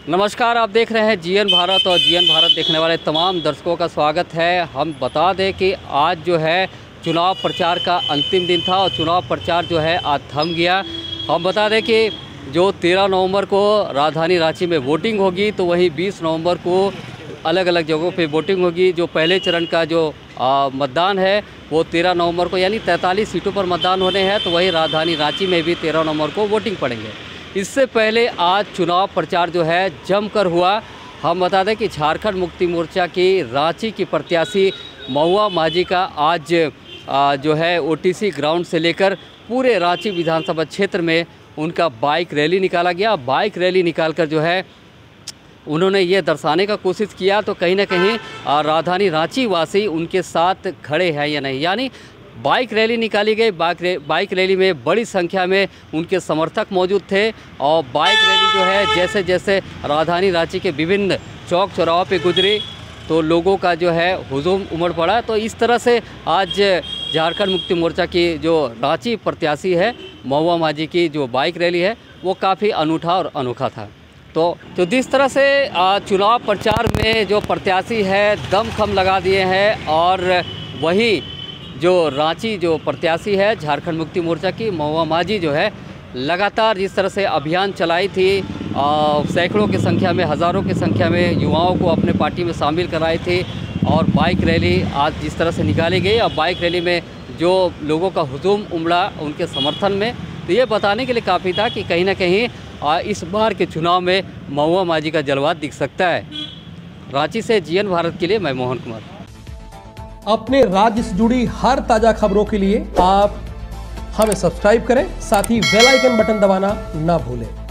नमस्कार, आप देख रहे हैं जीएन भारत और जीएन भारत देखने वाले तमाम दर्शकों का स्वागत है। हम बता दें कि आज जो है चुनाव प्रचार का अंतिम दिन था और चुनाव प्रचार जो है आज थम गया। हम बता दें कि जो 13 नवंबर को राजधानी रांची में वोटिंग होगी, तो वहीं 20 नवंबर को अलग अलग जगहों पे वोटिंग होगी। जो पहले चरण का जो मतदान है वो 13 नवंबर को, यानी 43 सीटों पर मतदान होने हैं। तो वहीं राजधानी रांची में भी 13 नवंबर को वोटिंग पड़ेंगे। इससे पहले आज चुनाव प्रचार जो है जमकर हुआ। हम बता दें कि झारखंड मुक्ति मोर्चा की रांची की प्रत्याशी महुआ माझी का आज जो है ओटीसी ग्राउंड से लेकर पूरे रांची विधानसभा क्षेत्र में उनका बाइक रैली निकाला गया। बाइक रैली निकालकर जो है उन्होंने ये दर्शाने का कोशिश किया तो कहीं ना कहीं राजधानी रांची वासी उनके साथ खड़े हैं या नहीं, यानी बाइक रैली निकाली गई। बाइक रैली में बड़ी संख्या में उनके समर्थक मौजूद थे और बाइक रैली जो है जैसे जैसे राजधानी रांची के विभिन्न चौक चौराहों पे गुजरी तो लोगों का जो है हुजूम उमड़ पड़ा। तो इस तरह से आज झारखंड मुक्ति मोर्चा की जो रांची प्रत्याशी है महुआ माझी की जो बाइक रैली है वो काफ़ी अनूठा और अनोखा था। तो जिस तरह से चुनाव प्रचार में जो प्रत्याशी है दमखम लगा दिए हैं, और वहीं जो रांची जो प्रत्याशी है झारखंड मुक्ति मोर्चा की महुआ माझी जो है लगातार जिस तरह से अभियान चलाई थी, सैकड़ों की संख्या में, हज़ारों की संख्या में युवाओं को अपने पार्टी में शामिल कराई थी और बाइक रैली आज जिस तरह से निकाली गई और बाइक रैली में जो लोगों का हुजूम उमड़ा उनके समर्थन में, तो ये बताने के लिए काफ़ी था कि कहीं ना कहीं इस बार के चुनाव में महुआ माझी का जलवा दिख सकता है। रांची से जीएन भारत के लिए मैं मोहन कुमार। अपने राज्य से जुड़ी हर ताजा खबरों के लिए आप हमें सब्सक्राइब करें, साथ ही बेल आइकन बटन दबाना ना भूलें।